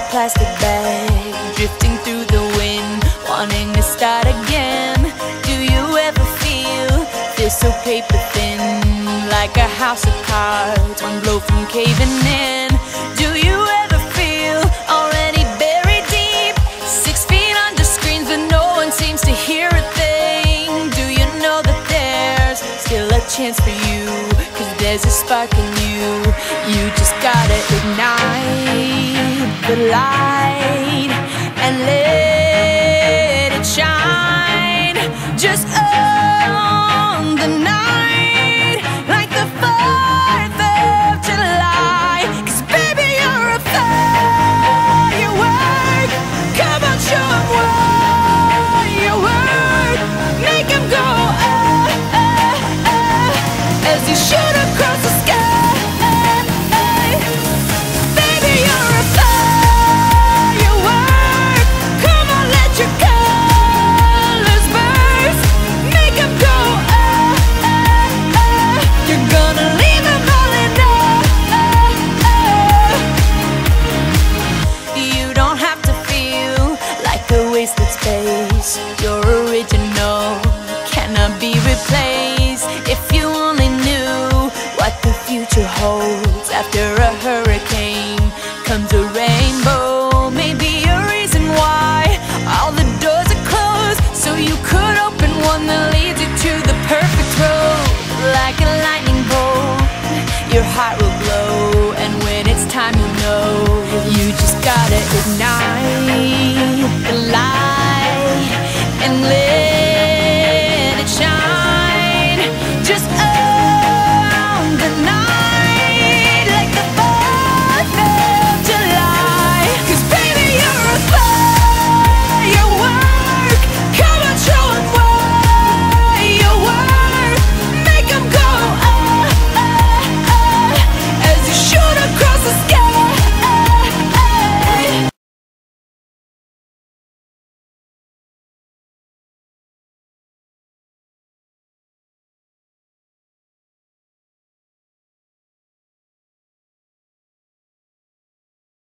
plastic bag, drifting through the wind, wanting to start again. Do you ever feel so paper thin, like a house of cards, one blow from caving in? Do you ever feel already buried deep, 6 feet under screens, but no one seems to hear a thing? Do you know that there's still a chance for you, 'cause there's a spark in you? You just gotta ignite the light and let it shine. Just own the night like the 4th of July. 'Cause baby, you're a firework. Come on, show 'em what you work. Make 'em go as you shoot across the sky. Baby, you're a firework. Come on, let your colors burst. Make 'em go you're gonna leave 'em all in You don't have to feel like a wasted space. You're original, cannot be replaced. If you only knew what the future holds. After a hurricane comes a rainbow. Maybe a reason why all the doors are closed, so you could open one that leads you to the perfect road. Like a lightning bolt, your heart will glow, and when it's time, you know you just gotta ignite the light and live.